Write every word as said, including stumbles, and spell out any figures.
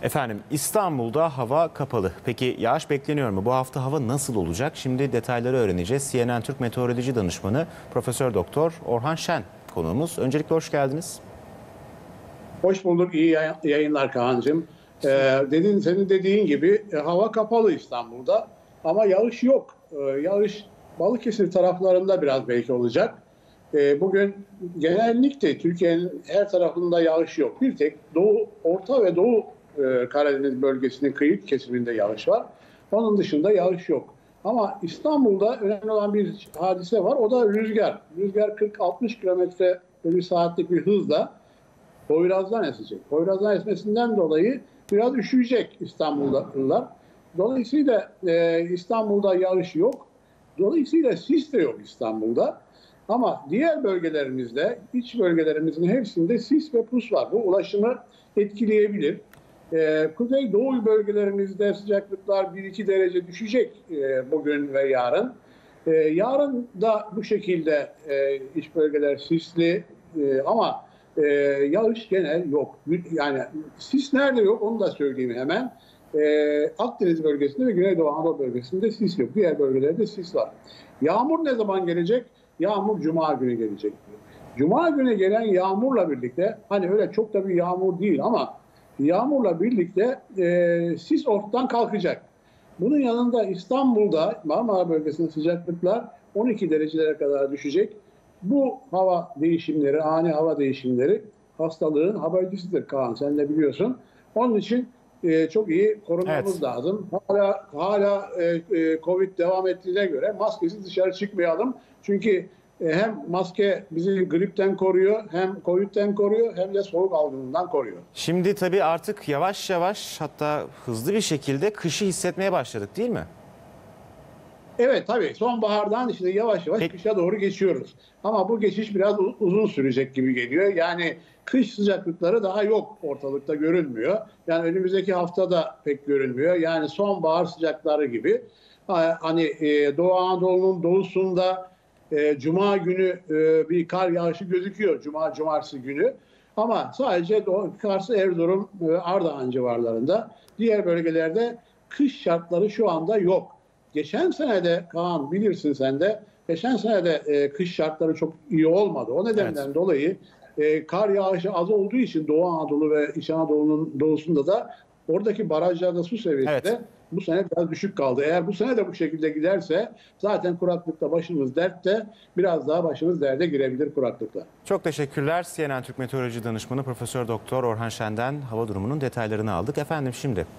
Efendim, İstanbul'da hava kapalı. Peki yağış bekleniyor mu? Bu hafta hava nasıl olacak? Şimdi detayları öğreneceğiz. C N N Türk Meteoroloji Danışmanı Profesör Doktor Orhan Şen konuğumuz. Öncelikle hoş geldiniz. Hoş bulduk. İyi yayınlar Kaan'cığım. Ee, dedin, senin dediğin gibi e, hava kapalı İstanbul'da ama yağış yok. Ee, yağış Balıkesir taraflarında biraz belki olacak. Ee, bugün genellikle Türkiye'nin her tarafında yağış yok. Bir tek Doğu, Orta ve Doğu e, Karadeniz bölgesinin kıyı kesiminde yağış var. Onun dışında yağış yok. Ama İstanbul'da önemli olan bir hadise var. O da rüzgar. Rüzgar kırk altmış kilometre bölü saatlik bir hızla Poyraz'dan esecek. Poyraz'dan esmesinden dolayı biraz üşüyecek İstanbullular. Dolayısıyla e, İstanbul'da yağış yok. Dolayısıyla sis de yok İstanbul'da. Ama diğer bölgelerimizde, iç bölgelerimizin hepsinde sis ve pus var. Bu ulaşımı etkileyebilir. E, Kuzeydoğu bölgelerimizde sıcaklıklar bir iki derece düşecek e, bugün ve yarın. E, yarın da bu şekilde e, iç bölgeler sisli e, ama Ee, yağış genel yok. Yani sis nerede yok onu da söyleyeyim hemen. Ee, Akdeniz bölgesinde ve Güneydoğu Anadolu bölgesinde sis yok. Diğer bölgelerde sis var. Yağmur ne zaman gelecek? Yağmur Cuma günü gelecek. Cuma günü gelen yağmurla birlikte, hani öyle çok da bir yağmur değil ama yağmurla birlikte e, sis ortadan kalkacak. Bunun yanında İstanbul'da Marmara bölgesinde sıcaklıklar on iki derecelere kadar düşecek. Bu hava değişimleri, ani hava değişimleri hastalığın habercisidir Kaan. Sen de biliyorsun. Onun için e, çok iyi korunmamız Evet. lazım. Hala hala e, e, Covid devam ettiğine göre maskesiz dışarı çıkmayalım. Çünkü e, hem maske bizi gripten koruyor, hem Covid'den koruyor, hem de soğuk algınlığından koruyor. Şimdi tabii artık yavaş yavaş, hatta hızlı bir şekilde kışı hissetmeye başladık, değil mi? Evet, tabii sonbahardan işte yavaş yavaş Peki. kışa doğru geçiyoruz. Ama bu geçiş biraz uzun sürecek gibi geliyor. Yani kış sıcaklıkları daha yok, ortalıkta görünmüyor. Yani önümüzdeki haftada pek görünmüyor. Yani sonbahar sıcakları gibi. Hani e, Doğu Anadolu'nun doğusunda e, Cuma günü e, bir kar yağışı gözüküyor. Cuma, cumartesi günü. Ama sadece Doğu, Kars, Erzurum, e, Ardahan civarlarında. Diğer bölgelerde kış şartları şu anda yok. Geçen sene de Kaan, bilirsin sen de, geçen sene de e, kış şartları çok iyi olmadı. O nedenden Evet. dolayı e, kar yağışı az olduğu için Doğu Anadolu ve İç Anadolu'nun doğusunda da oradaki barajlarda su seviyesi Evet. de bu sene biraz düşük kaldı. Eğer bu sene de bu şekilde giderse zaten kuraklıkta başımız dertte, biraz daha başımız derde girebilir kuraklıkla. Çok teşekkürler. C N N Türk Meteoroloji Danışmanı Profesör Doktor Orhan Şen'den hava durumunun detaylarını aldık. Efendim şimdi